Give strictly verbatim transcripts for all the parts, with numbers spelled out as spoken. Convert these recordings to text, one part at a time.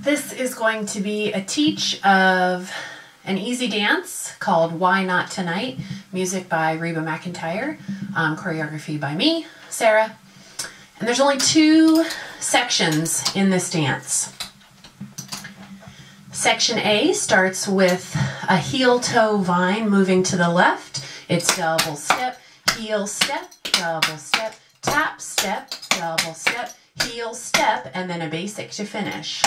This is going to be a teach of an easy dance called Why Not Tonight, music by Reba McEntire, um, choreography by me, Sarah. And there's only two sections in this dance. Section A starts with a heel-toe vine moving to the left. It's double step, heel step, double step, tap step, double step, heel step, and then a basic to finish.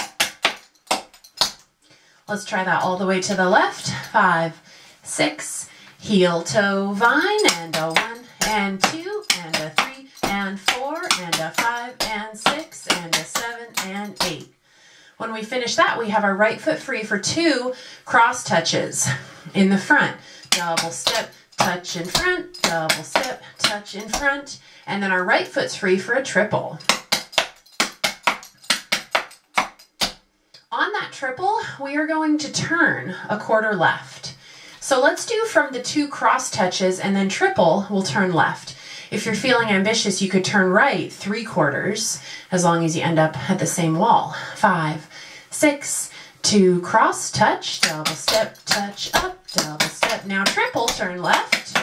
Let's try that all the way to the left. Five, six, heel toe vine, and a one, and two, and a three, and four, and a five, and six, and a seven, and eight. When we finish that, we have our right foot free for two cross touches in the front. Double step, touch in front, double step, touch in front, and then our right foot's free for a triple. On that triple, we are going to turn a quarter left. So let's do from the two cross touches and then triple, we'll turn left. If you're feeling ambitious, you could turn right three quarters as long as you end up at the same wall. Five, six, two cross touch, double step, touch up, double step. Now triple, turn left.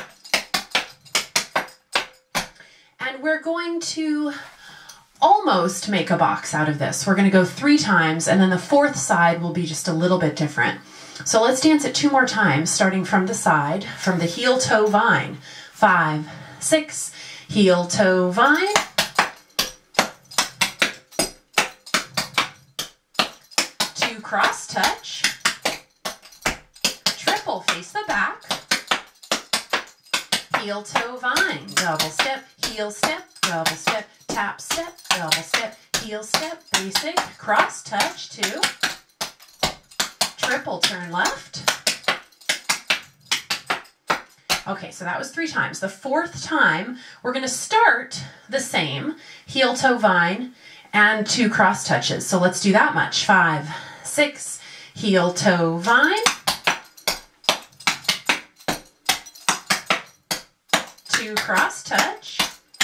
And we're going to almost make a box out of this. We're going to go three times, and then the fourth side will be just a little bit different. So let's dance it two more times, starting from the side, from the heel toe vine. Five, six, heel toe vine. Two cross touch. Triple face the back. Heel toe vine. Double step, heel step, double step, tap step, double step, heel step, basic, cross touch, two, triple turn left. Okay, so that was three times. The fourth time, we're going to start the same, heel toe vine and two cross touches. So let's do that much. Five, six, heel toe vine, two cross touch.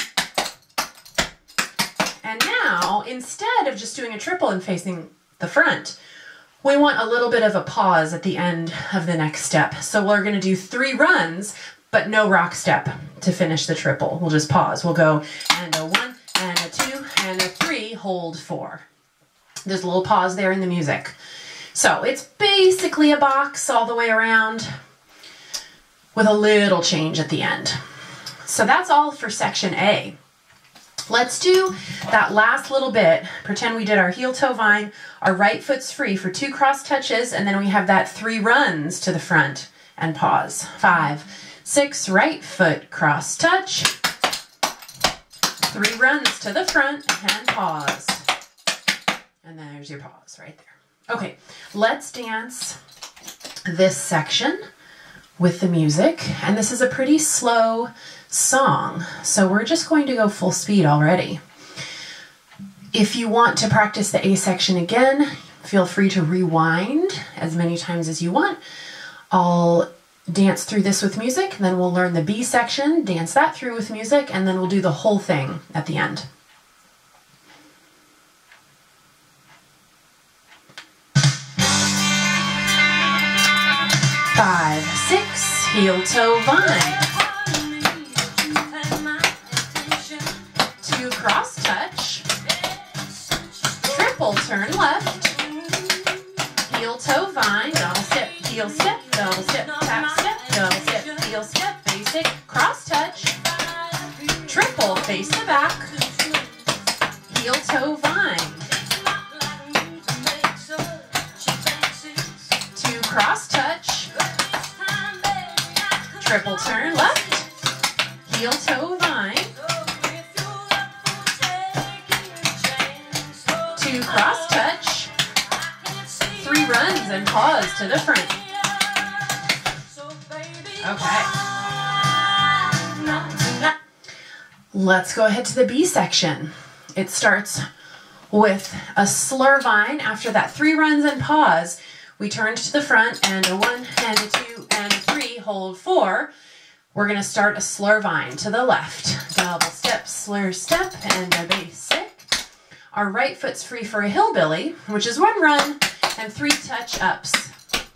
And now, instead of just doing a triple and facing the front, we want a little bit of a pause at the end of the next step. So we're going to do three runs, but no rock step to finish the triple. We'll just pause. We'll go and a one, and a two, and a three, hold four. There's a little pause there in the music. So it's basically a box all the way around with a little change at the end. So that's all for section A. Let's do that last little bit. Pretend we did our heel toe vine, our right foot's free for two cross touches, and then we have that three runs to the front and pause. Five, six, right foot cross touch, three runs to the front and pause. And there's your pause right there. Okay, let's dance this section with the music, and this is a pretty slow song, so we're just going to go full speed already. If you want to practice the A section again, feel free to rewind as many times as you want. I'll dance through this with music, then we'll learn the B section, dance that through with music, and then we'll do the whole thing at the end. Five, six, heel toe vine. Two cross touch. Triple turn left. Heel toe vine. Double step, heel step, double step, tap step, double step, heel step, basic, cross touch. Triple face the back. Heel toe vine. Two cross touch. Triple turn left, heel toe vine, two cross touch, three runs and pause to the front. Okay. Let's go ahead to the B section. It starts with a slur vine. After that three runs and pause, we turn to the front and a one and a two and a three, hold four. We're going to start a slur vine to the left. Double step, slur step, and a basic. Our right foot's free for a hillbilly, which is one run and three touch-ups.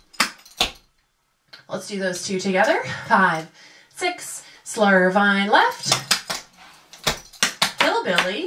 Let's do those two together. Five, six, slur vine left, hillbilly,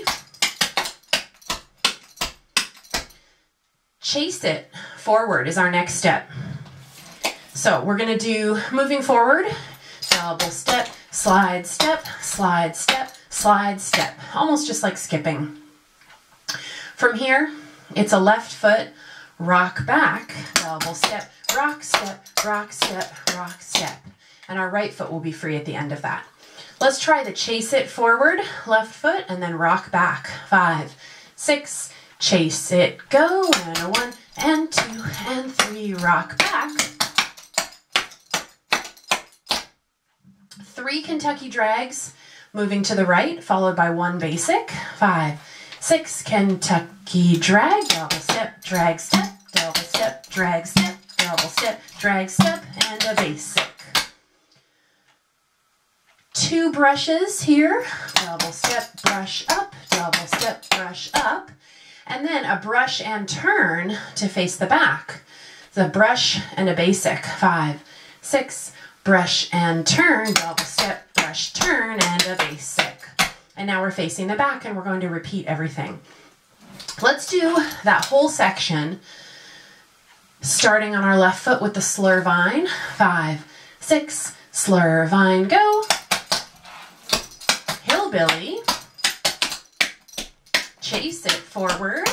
chase it forward is our next step. So we're gonna do moving forward, double step, slide step, slide step, slide step, almost just like skipping. From here, it's a left foot, rock back, double step, rock step, rock step, rock step. And our right foot will be free at the end of that. Let's try the chase it forward, left foot, and then rock back. Five, six, chase it, go, and a one, and two, and three, rock back. Three Kentucky drags, moving to the right, followed by one basic. Five, six, Kentucky drag, double step, drag step, double step, drag step, double step, drag step, and a basic. Two brushes here, double step, brush up, double step, brush up, and then a brush and turn to face the back. The brush and a basic. Five, six, brush and turn, double step, brush, turn, and a basic. And now we're facing the back and we're going to repeat everything. Let's do that whole section, starting on our left foot with the slur vine. Five, six, slur vine, go. Hillbilly, chase it forward,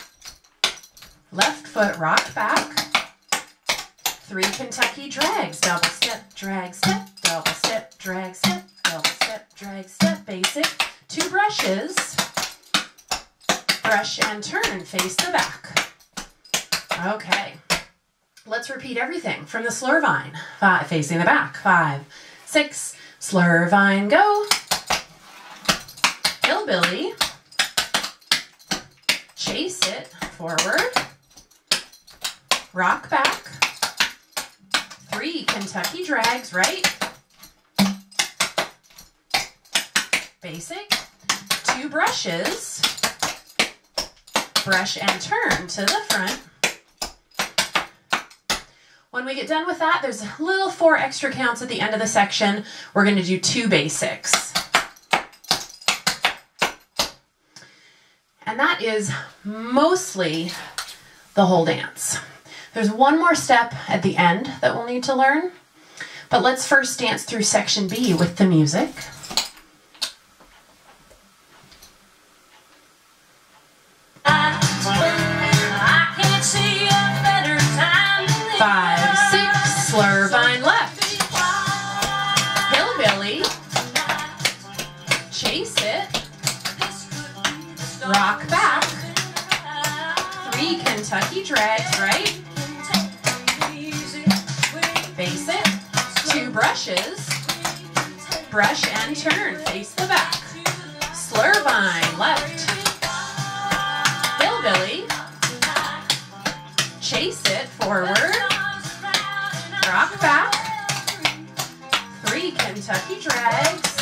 left foot rock back, three Kentucky drags, double step, drag step, double step, drag step, double step, drag step, basic, two brushes, brush and turn, face the back. Okay, let's repeat everything from the slur vine. Five, facing the back. Five, six, slur vine, go. Hillbilly, chase it forward, rock back, three Kentucky drags, right, basic, two brushes, brush and turn to the front. When we get done with that, there's a little four extra counts at the end of the section. We're going to do two basics. And that is mostly the whole dance. There's one more step at the end that we'll need to learn, but let's first dance through section B with the music. I can't see a better time. Five, six, slur vine left. Hillbilly, chase it, rock back, three Kentucky drags, right? Basic, two brushes, brush and turn, face the back. Slur vine left. Hillbilly, chase it forward, rock back, three Kentucky drags,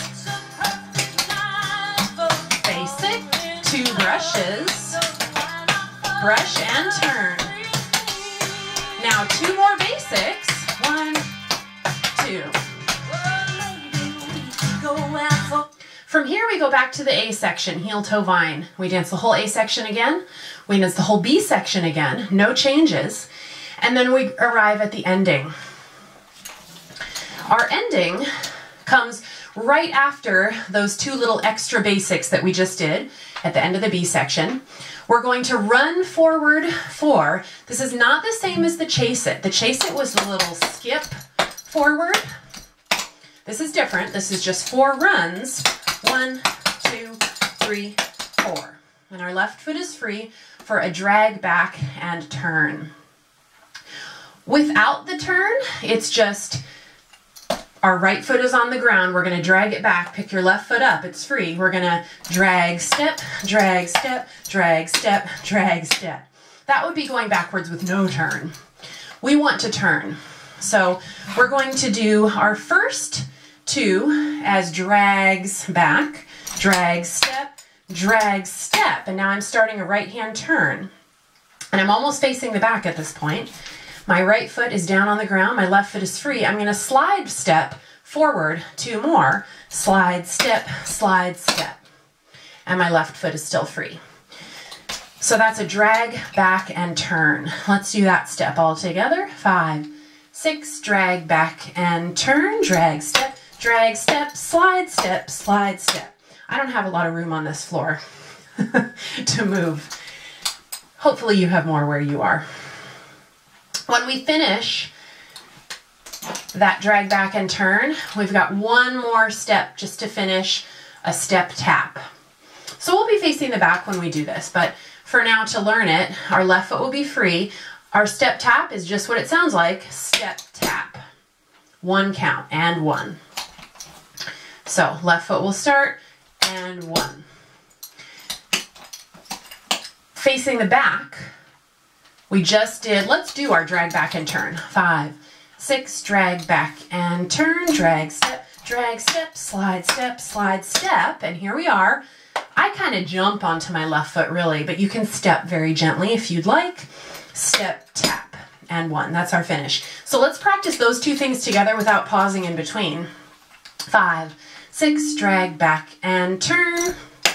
basic, two brushes, brush and turn. Now two more basics. One, two. From here we go back to the A section, heel toe vine. We dance the whole A section again. We dance the whole B section again, no changes. And then we arrive at the ending. Our ending comes right after those two little extra basics that we just did at the end of the B section. We're going to run forward four. This is not the same as the chase it. The chase it was a little skip forward. This is different. This is just four runs. One, two, three, four. And our left foot is free for a drag back and turn. Without the turn, it's just our right foot is on the ground. We're going to drag it back. Pick your left foot up. It's free. We're going to drag, step, drag, step, drag, step, drag, step. That would be going backwards with no turn. We want to turn. So we're going to do our first two as drags back, drag, step, drag, step. And now I'm starting a right hand turn. And I'm almost facing the back at this point. My right foot is down on the ground, my left foot is free. I'm going to slide step forward, two more. Slide, step, slide, step. And my left foot is still free. So that's a drag, back, and turn. Let's do that step all together. Five, six, drag, back, and turn. Drag, step, drag, step, slide, step, slide, step. I don't have a lot of room on this floor to move. Hopefully you have more where you are. When we finish that drag, back, and turn, we've got one more step just to finish a step tap. So we'll be facing the back when we do this, but for now to learn it, our left foot will be free. Our step tap is just what it sounds like, step tap. One count, and one. So left foot will start, and one. Facing the back, we just did, let's do our drag, back, and turn. Five, six, drag, back, and turn, drag, step, drag, step, slide, step, slide, step, and here we are. I kind of jump onto my left foot really, but you can step very gently if you'd like. Step, tap, and one. That's our finish. So let's practice those two things together without pausing in between. Five, six, drag, back, and turn.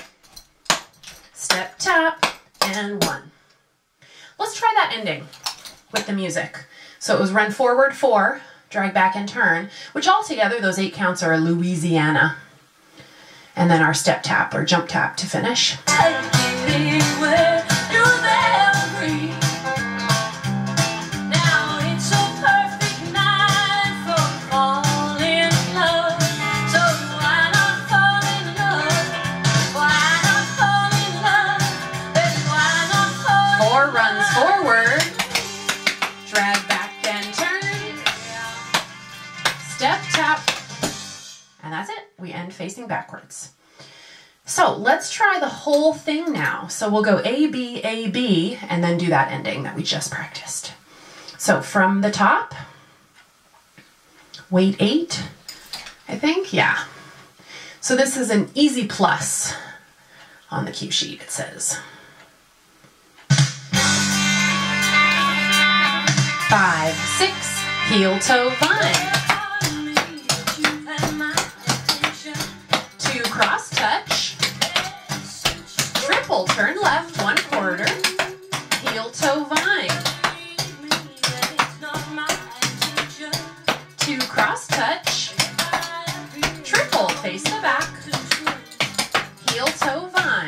Step, tap, and one. Let's try that ending with the music. So it was run forward, four, drag, back, and turn, which altogether, those eight counts are a Louisiana. And then our step tap or jump tap to finish. Four runs forward, drag, back, and turn, step, tap, and that's it. We end facing backwards. So let's try the whole thing now. So we'll go A, B, A, B, and then do that ending that we just practiced. So from the top, weight eight, I think, yeah. So this is an easy plus on the cue sheet, it says. Five, six, heel, toe, vine. Two, cross touch. Triple, turn left, one quarter. Heel, toe, vine. Two, cross touch. Triple, face the back. Heel, toe, vine.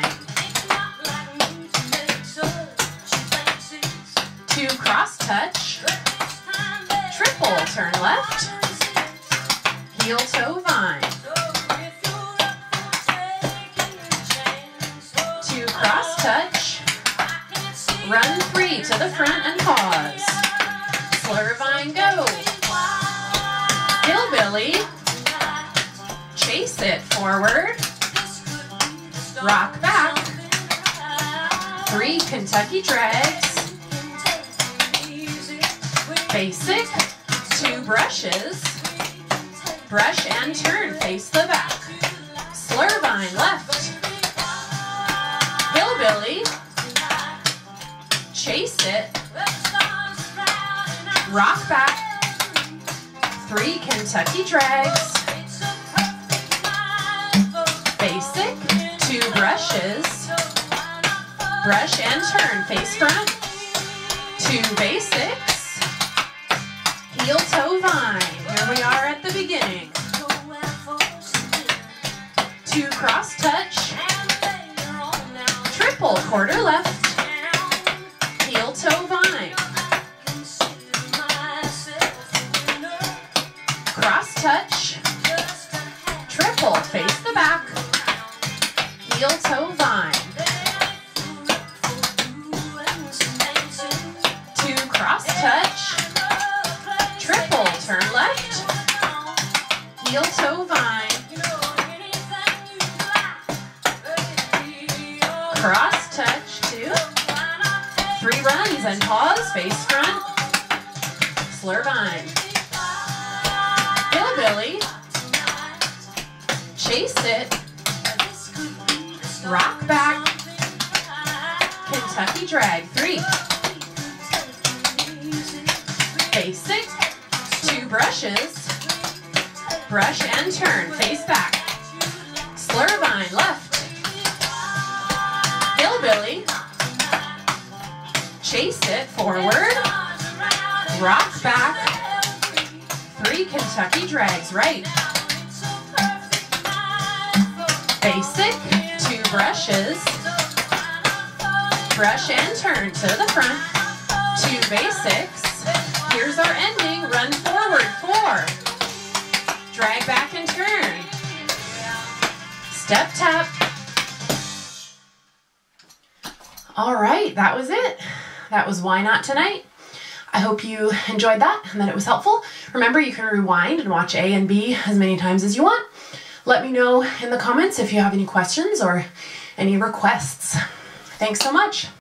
Two, cross touch. Triple, turn left. Heel, toe, vine. Two, cross touch. Run three to the front and pause. Slur vine, go. Hillbilly. Chase it forward. Rock back. Three Kentucky drags. Basic. Two brushes. Brush and turn, face the back. Slur vine, left. Hillbilly. Chase it. Rock back. Three Kentucky drags. Basic. Two brushes. Brush and turn, face front. Two basics. Heel, toe, vine. Here we are at the beginning. Two cross touch. Triple, quarter left. Heel, toe, vine. Cross touch. Triple, face the back. Heel, toe, vine. Two cross touch. Triple, turn left. Heel, toe, vine. Cross touch, two. Three runs and pause, face front. Slur vine. Hillbilly. Chase it. rock back, Kentucky drag, three. Basic, two brushes, brush and turn, face back. Slur vine, left. Hillbilly, chase it, forward, rock back, three Kentucky drags, right. Basic, two brushes, brush and turn to the front, two basics. Here's our ending, run forward, four. Drag back and turn. Step tap. All right, that was it. That was Why Not Tonight. I hope you enjoyed that and that it was helpful. Remember, you can rewind and watch A and B as many times as you want. Let me know in the comments if you have any questions or any requests. Thanks so much.